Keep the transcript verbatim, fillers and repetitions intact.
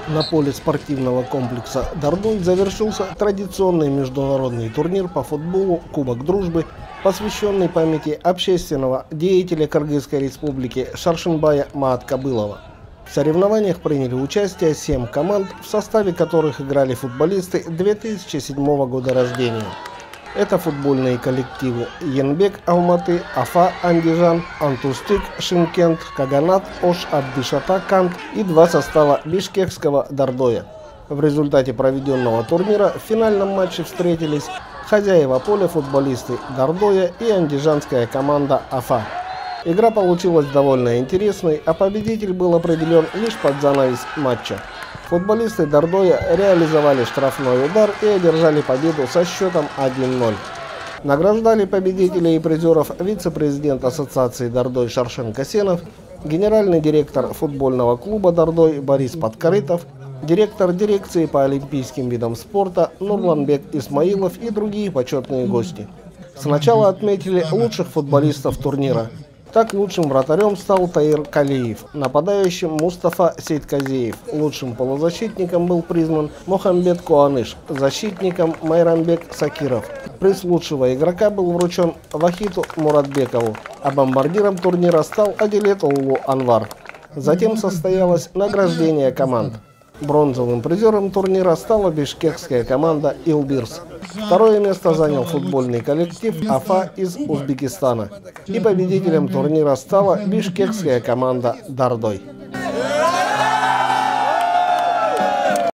На поле спортивного комплекса «Дордой» завершился традиционный международный турнир по футболу «Кубок дружбы», посвященный памяти общественного деятеля Кыргызской республики Шаршенбая Мааткабылова. В соревнованиях приняли участие семь команд, в составе которых играли футболисты две тысячи седьмого года рождения. Это футбольные коллективы Янбек Алматы, Афа Андижан, Антустык Шымкент, Каганат Ош Абдышата Кант и два состава бишкекского Дордоя. В результате проведенного турнира в финальном матче встретились хозяева поля футболисты Дордоя и андижанская команда Афа. Игра получилась довольно интересной, а победитель был определен лишь под занавес матча. Футболисты Дордоя реализовали штрафной удар и одержали победу со счетом один ноль. Награждали победителей и призеров вице-президент ассоциации Дордой Шаршен Касенов, генеральный директор футбольного клуба Дордой Борис Подкорытов, директор дирекции по олимпийским видам спорта Нурланбек Исмаилов и другие почетные гости. Сначала отметили лучших футболистов турнира. Так лучшим вратарем стал Таир Калиев, нападающим Мустафа Сейтказеев, лучшим полузащитником был признан Мохамбет Куаныш, защитником Майрамбек Сакиров. Приз лучшего игрока был вручен Вахиту Муратбекову, а бомбардиром турнира стал Адилетуллу Анвар. Затем состоялось награждение команд. Бронзовым призером турнира стала бишкекская команда «Илбирс». Второе место занял футбольный коллектив Афа из Узбекистана. И победителем турнира стала бишкекская команда «Дордой».